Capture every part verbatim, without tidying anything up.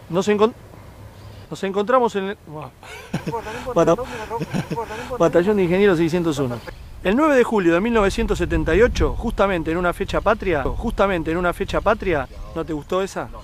Nos, encont nos encontramos en el... Bata Batallón de Ingenieros seiscientos uno. El nueve de julio de mil novecientos setenta y ocho, justamente en una fecha patria, justamente en una fecha patria, ¿no te gustó esa? No.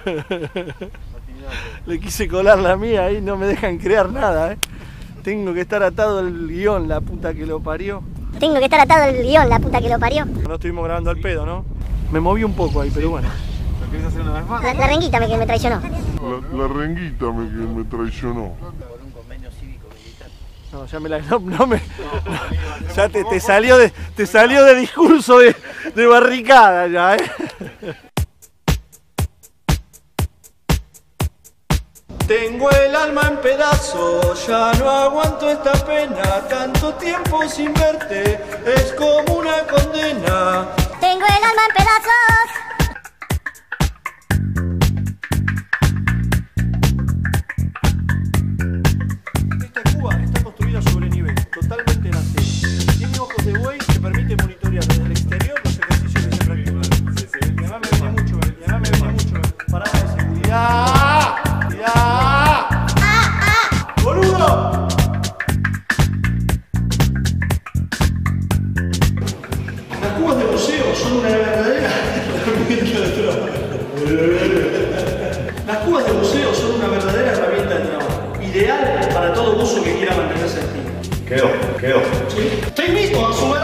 Le quise colar la mía ahí, no me dejan crear nada, ¿eh? Tengo que estar atado al guión, la puta que lo parió. Tengo que estar atado al guión, la puta que lo parió. No estuvimos grabando al pedo, ¿no? Me moví un poco ahí, pero bueno. ¿Lo querés hacer una vez más? La, la renguita me, que me traicionó. La, la renguita me, que me traicionó. Por un convenio cívico-militar. No, ya me la... No, no me... No, ya te, te salió de... Te salió de discurso de, de barricada ya, ¿eh? Tengo el alma en pedazos, ya no aguanto esta pena. Tanto tiempo sin verte es como una condena. Tengo el alma en pedazos. Esta cuba está construida sobre nivel, totalmente en acero. Tiene ojos de buey que permite monitorear desde el exterior los ejercicios que se practican. Mi mamá me venía mucho, mi mamá me venía mucho. Pará de seguridad. ¡Cuidado! ¡Boludo! Las cubas de buceo son una verdadera herramienta de trabajo. Las cubas de buceo son una verdadera herramienta de trabajo, ideal para todo buzo que quiera mantenerse activo. Quedó, quedó. ¿Sí? Te invito a sumar